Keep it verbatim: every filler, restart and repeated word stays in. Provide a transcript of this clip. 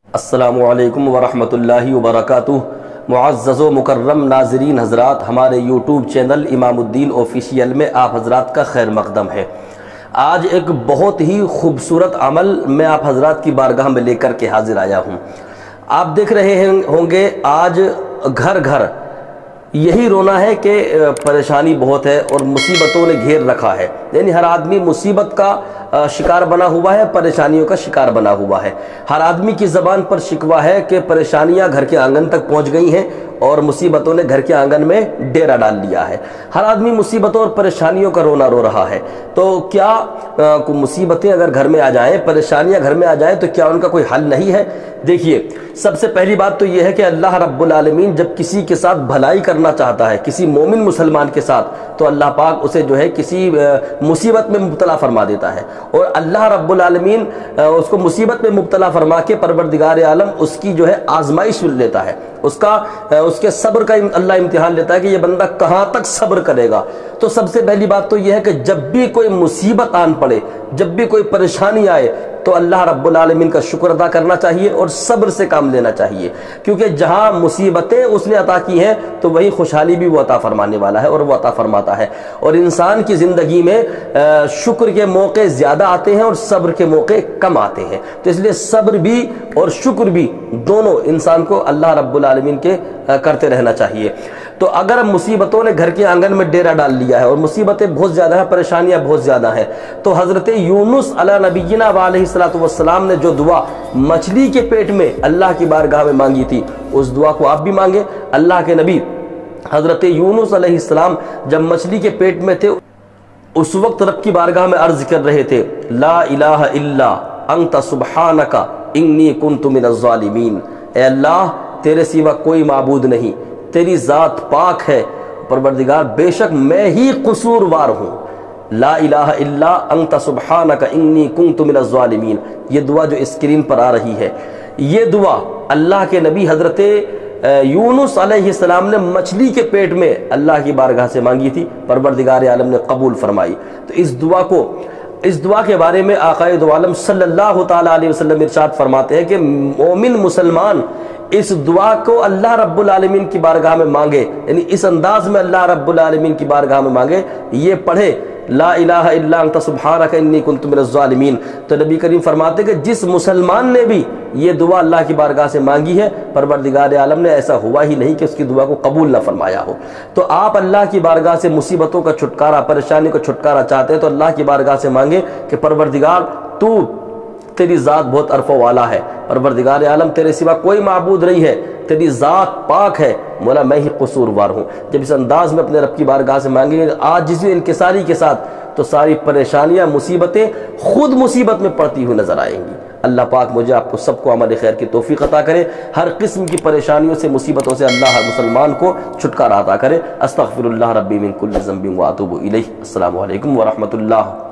السلام علیکم ورحمۃ اللہ وبرکاتہ۔ معزز و مکرم ناظرین حضرات، ہمارے یوٹیوب چینل امام الدین آفیشیل میں آپ حضرات کا خیر مقدم ہے۔ آج ایک بہت ہی خوبصورت عمل میں آپ حضرات کی بارگاہ میں لے کر کے حاضر آیا ہوں۔ آپ دیکھ رہے ہوں گے آج گھر گھر یہی رونا ہے کہ پریشانی بہت ہے اور مصیبتوں نے گھیر رکھا ہے، یعنی ہر آدمی مصیبت کا شکار بنا ہوا ہے، پریشانیوں کا شکار بنا ہوا ہے۔ ہر آدمی کی زبان پر شکوہ ہے کہ پریشانیاں گھر کے آنگن تک پہنچ گئی ہیں اور مصیبتوں نے گھر کے آنگن میں ڈیرا ڈال لیا ہے۔ ہر آدمی مصیبتوں اور پریشانیوں کا رونا رو رہا ہے۔ تو کیا مصیبتیں اگر گھر میں آ جائیں، پریشانیاں گھر میں آ جائیں تو کیا ان کا کوئی حل نہیں ہے؟ دیکھیے، سب سے پہلی بات تو یہ ہے کہ اللہ رب العالمین جب کسی کے ساتھ بھلائی کرنا چاہتا ہے، کسی مومن مسلمان کے ساتھ، تو اللہ پاک اسے جو ہے کسی مصیبت میں مبتلا فرما دیتا ہے، اور اللہ رب العالمین اس کو مصیبت میں مبتلا فرما کے پروردگار عالم اس کی جو ہے آزمائش لیتا ہے، اس کا اس کے صبر کا اللہ امتحان لیتا ہے کہ یہ بندہ کہاں تک صبر کرے گا۔ تو سب سے پہلی بات تو یہ ہے کہ جب بھی کوئی مصیبت آن پڑے، جب بھی کوئی پریشانی آئے، تو اللہ رب العالمین کا شکر ادا کرنا چاہیے اور صبر سے کام لینا چاہیے، کیونکہ جہاں مصیبتیں اس نے عطا کی ہیں تو وہی خوشحالی بھی وہ عطا فرمانے والا ہے اور وہ عطا فرماتا ہے۔ اور انسان کی زندگی میں شکر کے موقع زیادہ آتے ہیں اور صبر کے موقع کم آتے ہیں، تو اس لیے صبر بھی اور شکر بھی دونوں انسان کو اللہ رب العالمین کے کرتے رہنا چاہیے۔ تو اگر مصیبتوں نے گھر کے آنگن میں ڈیرا ڈال لیا ہے اور مصیبتیں بہت زیادہ ہیں، پریشانیاں بہت زیادہ ہیں، تو حضرت یونس علی نبینا علیہ الصلوۃ والسلام نے جو دعا مچھلی کے پیٹ میں اللہ کی بارگاہ میں مانگی تھی، اس دعا کو آپ بھی مانگیں۔ اللہ کے نبی حضرت یونس علیہ السلام جب مچھلی کے پیٹ میں تھے، اس وقت رب کی بارگاہ میں عرض کر رہے تھے، لا الہ الا انت سبحانک انی کنت من الظالمین، اے اللہ تیرے سوا کوئی معبود نہیں، تیری ذات پاک ہے پروردگار، بے شک میں ہی قصوروار ہوں۔ لا الہ الا انت سبحانک انی کنت من الظالمین، یہ دعا جو اسکرین پر آ رہی ہے، یہ دعا اللہ کے نبی حضرت یونس علیہ السلام نے مچھلی کے پیٹ میں اللہ کی بارگاہ سے مانگی تھی، پروردگار عالم نے قبول فرمائی۔ تو اس دعا کو اس دعا کے بارے میں آقائے دو عالم صلی اللہ تعالیٰ علیہ وسلم ارشاد فرماتے ہیں کہ مومن مسلمان اس دعا کو اللہ رب العالمین کی بارگاہ میں مانگے، یعنی اس انداز میں اللہ رب العالمین کی بارگاہ میں مانگے، یہ پڑھے لا الہ الا انت سبحانک انی کنت من الظالمین، تو نبی کریم فرماتے کہ جس مسلمان نے بھی یہ دعا اللہ کی بارگاہ سے مانگی ہے، پروردگار عالم نے ایسا ہوا ہی نہیں کہ اس کی دعا کو قبول نہ فرمایا ہو۔ تو آپ اللہ کی بارگاہ سے مصیبتوں کا چھٹکارا، پریشانی کا چھٹکارا چاہتے ہیں تو اللہ کی بارگاہ سے مانگے کہ پروردگار تو تیری ذات بہت عرف و والا ہے، پروردگار عالم تیرے سوا کوئی معبود نہیں ہے، تیری ذات پاک ہے، مولا میں ہی قصوروار ہوں۔ جب اس انداز میں اپنے رب کی بارگاہ سے مانگیں گے عاجزی انکساری کے ساتھ، تو ساری پریشانیاں، مصیبتیں خود مصیبت میں پڑتی ہوئی نظر آئیں گی۔ اللہ پاک مجھے آپ کو سب کو عمل خیر کی توفیق عطا کرے، ہر قسم کی پریشانیوں سے، مصیبتوں سے اللہ ہر مسلمان کو چھٹکارا عطا کرے۔ استغفر اللہ ربی من کل ذنب واتوب الیہ۔ السلام علیکم ورحمۃ اللہ۔